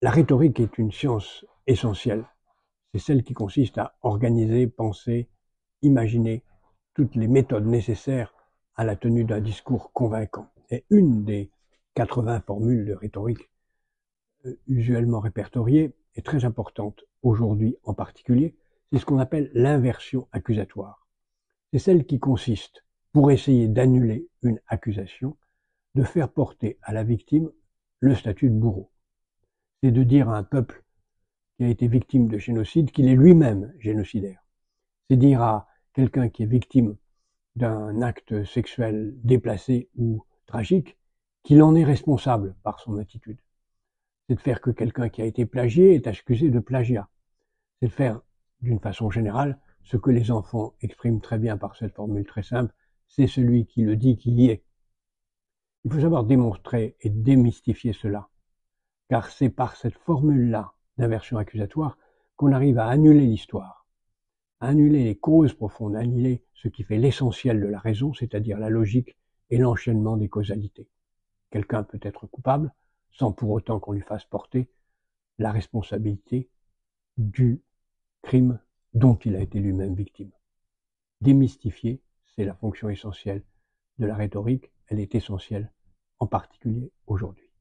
La rhétorique est une science essentielle. C'est celle qui consiste à organiser, penser, imaginer toutes les méthodes nécessaires à la tenue d'un discours convaincant. Et une des 80 formules de rhétorique usuellement répertoriées est très importante aujourd'hui en particulier, c'est ce qu'on appelle l'inversion accusatoire. C'est celle qui consiste, pour essayer d'annuler une accusation, de faire porter à la victime le statut de bourreau. C'est de dire à un peuple qui a été victime de génocide qu'il est lui-même génocidaire. C'est dire à quelqu'un qui est victime d'un acte sexuel déplacé ou tragique qu'il en est responsable par son attitude. C'est de faire que quelqu'un qui a été plagié est accusé de plagiat. C'est de faire, d'une façon générale, ce que les enfants expriment très bien par cette formule très simple, c'est celui qui le dit qui y est. Il faut savoir démontrer et démystifier cela, car c'est par cette formule-là d'inversion accusatoire qu'on arrive à annuler l'histoire, à annuler les causes profondes, à annuler ce qui fait l'essentiel de la raison, c'est-à-dire la logique et l'enchaînement des causalités. Quelqu'un peut être coupable sans pour autant qu'on lui fasse porter la responsabilité du crime dont il a été lui-même victime. Démystifier, c'est la fonction essentielle de la rhétorique, elle est essentielle, en particulier aujourd'hui.